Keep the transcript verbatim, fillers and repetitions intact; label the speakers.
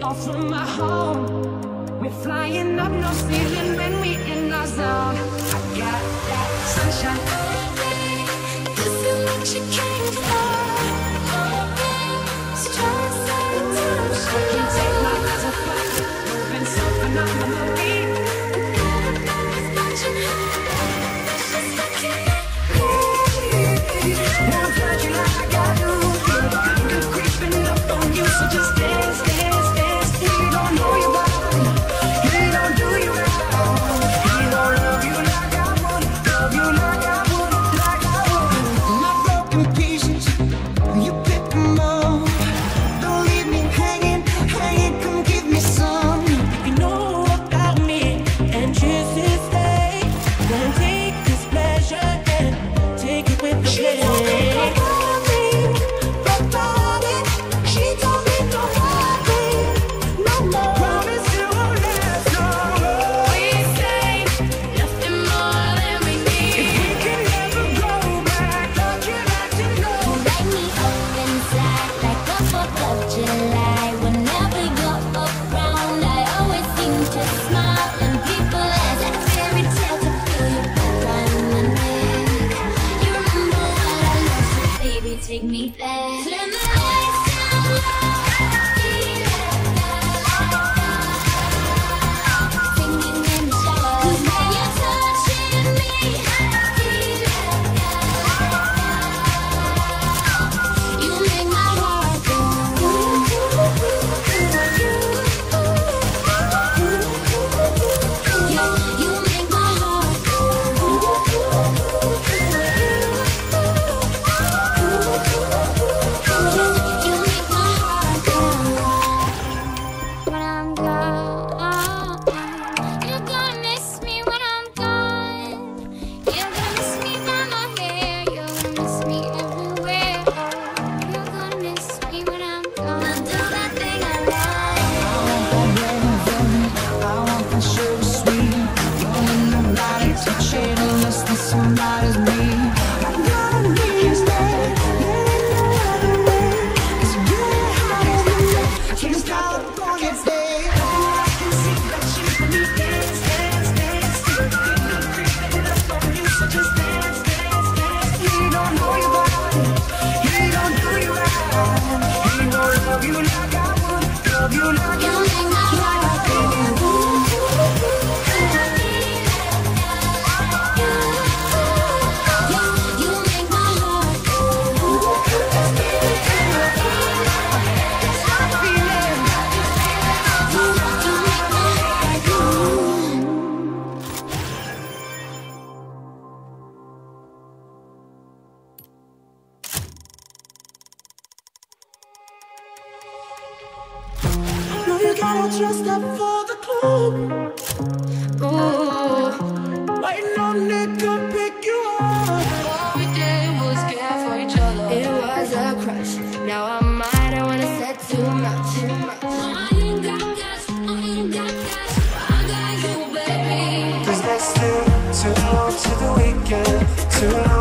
Speaker 1: far from my home. We're flying up, no ceiling when we in our zone. I got that sunshine. This is what you came for. Strong summertime shine. I can't take my eyes off of you, moving so phenomenally. So just dance, dance, dance. He don't know you well. He don't do you well. He don't love you like I would. Love you like I would, like I would. My broken pieces, you pick them up. Don't leave me hanging, hanging. Come give me some. You know about me and choose to stay. Then take this pleasure and take it with the pain.
Speaker 2: Take me there. Turn the lights down low. Feel it. Singing in the shower. 'Cause when you're touching me, feel it. You make my heart go. Yeah, you make my heart go.
Speaker 1: Somebody's me. I gotta be stay. Yeah, no other way. 'Cause you really hide me. Can't stop the pockets, babe. I can see that you really dance, dance, dance. Feel creeping up on you, so just dance, dance, dance. He don't know you well. He don't do you well. He don't love you like I would. Love you like I would. You gotta dress up for the club. Ooh, waiting on Nick to pick you up.
Speaker 3: All we did was care for each other.
Speaker 2: It was a crush. Now I might, I wanna say too much. Too much. I ain't got cash, I ain't got cash. I got you, baby.
Speaker 4: 'Cause there's still too long to the weekend. Too long